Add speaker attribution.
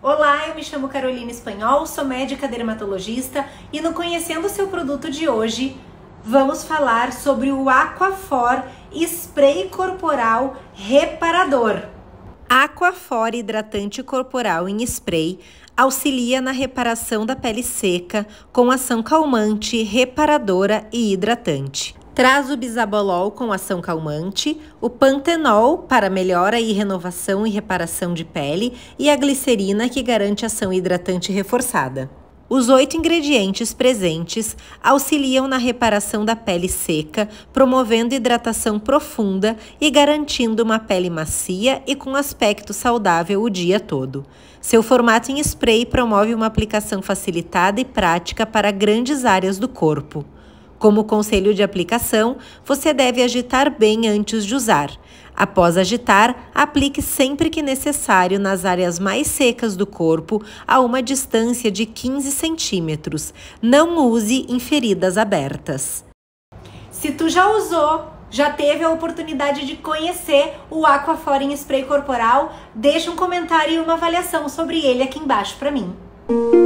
Speaker 1: Olá, eu me chamo Carolina Espanhol, sou médica dermatologista e no Conhecendo Seu Produto de hoje vamos falar sobre o Aquaphor Spray Corporal Reparador. Aquaphor Hidratante Corporal em Spray auxilia na reparação da pele seca com ação calmante, reparadora e hidratante. Traz o bisabolol com ação calmante, o pantenol para melhora e renovação e reparação de pele e a glicerina que garante ação hidratante reforçada. Os 8 ingredientes presentes auxiliam na reparação da pele seca, promovendo hidratação profunda e garantindo uma pele macia e com aspecto saudável o dia todo. Seu formato em spray promove uma aplicação facilitada e prática para grandes áreas do corpo. Como conselho de aplicação, você deve agitar bem antes de usar. Após agitar, aplique sempre que necessário nas áreas mais secas do corpo a uma distância de 15 centímetros. Não use em feridas abertas. Se tu já usou, já teve a oportunidade de conhecer o Aquaphor em Spray Corporal, deixa um comentário e uma avaliação sobre ele aqui embaixo para mim.